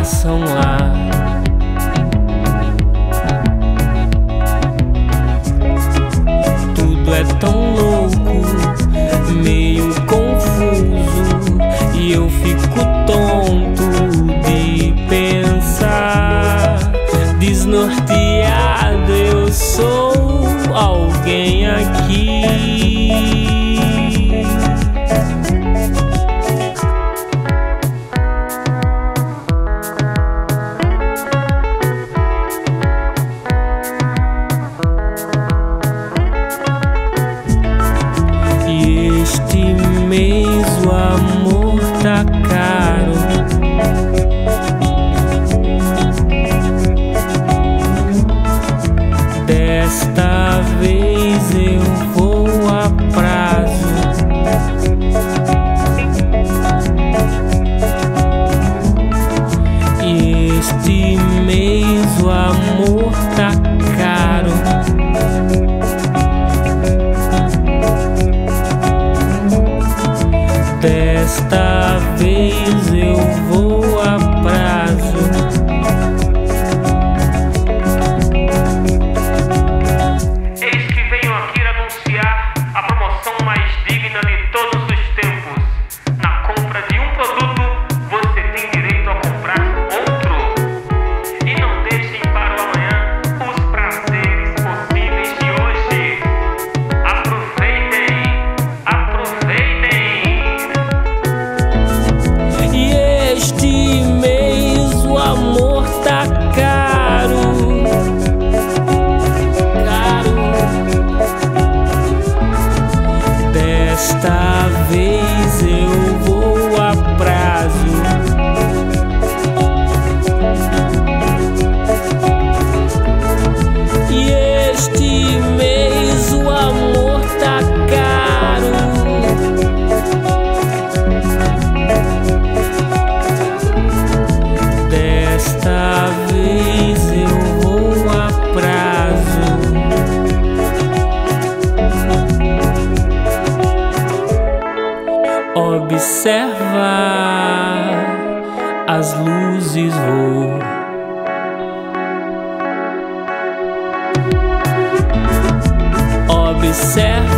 passam lá. Tudo é tão louco, meio confuso, e eu fico tonto de pensar. Desnorteado, eu sou alguém aqui. E este mês o amor tá caro. Desta vez eu vou a prazo. E este mês o amor tá caro. Desta vez eu vou a prazo. Eis que venho aqui anunciar a promoção mais digna de todos os tempos. Na compra de um produto, você tem direito a comprar outro. E não deixem para o amanhã os prazeres possíveis de hoje. Aproveitem, aproveitem. E este mês o amor tá caro. Desta vez eu vou a prazo. E este mês o amor tá caro. Desta vez eu vou a prazo. Observa, as luzes voam. Observa,